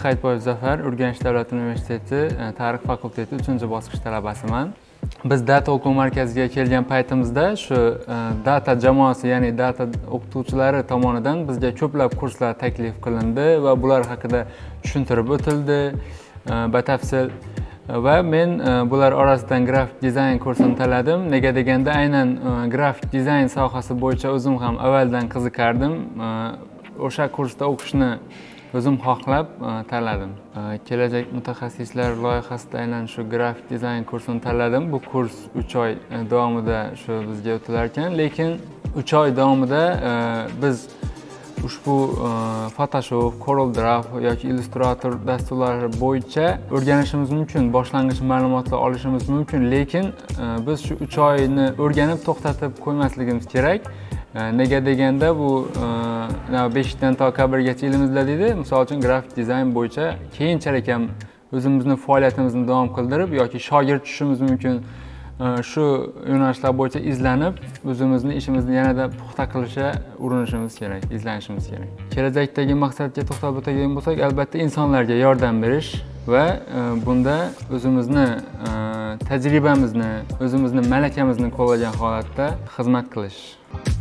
Hayitboyev Zafar, Urganch davlat universiteti tarix fakulteti 3-bosqich talabasiman. Biz data o'quv markaziga kelgan paytimizda shu data jamoasi, ya'ni data o'qituvchilari tomonidan bizga ko'plab kurslar taklif qilindi va bular haqida tushuntirib o'tildi batafsil. Va men bular orasidan grafik dizayn kursini tanladim. Nega deganda aynan grafik dizayn sohasi bo'yicha o'zim ham avvaldan qiziqardim. O'sha kursda o'qishni o'zim xohlab tanladim. Kelajak mutaxassislar loyihasida aynan shu grafik dizayn kursini tanladim. Bu kurs 3 oy davomida shu bizga o'tilar ekan, lekin 3 oy davomida biz ushbu Photoshop, CorelDRAW yoki Illustrator dasturlari bo'yicha o'rganishimiz mumkin, boshlang'ich ma'lumotlar olishimiz mumkin, lekin biz shu 3 oyni o'rganib to'xtatib qo'ymasligimiz kerak. Nega deganda bu 5dan to K1gacha ilm izlaydi. Misol uchun grafik dizayn bo'yicha keyinchalik ham o'zimizni faoliyatimizni davom qildirib yoki shogird tushishimiz mumkin. Shu yo'nalishlar bo'yicha izlanib, o'zimizni ishimizni yanada puxta qilishga urinishimiz kerak, izlanishimiz kerak. Kelajakdagi maqsadga to'xtalib o'tadigan bo'lsak, albatta insonlarga yordam berish va bunda o'zimizni tajribamizni, o'zimizni malakamizni qo'llagan holatda xizmat qilish.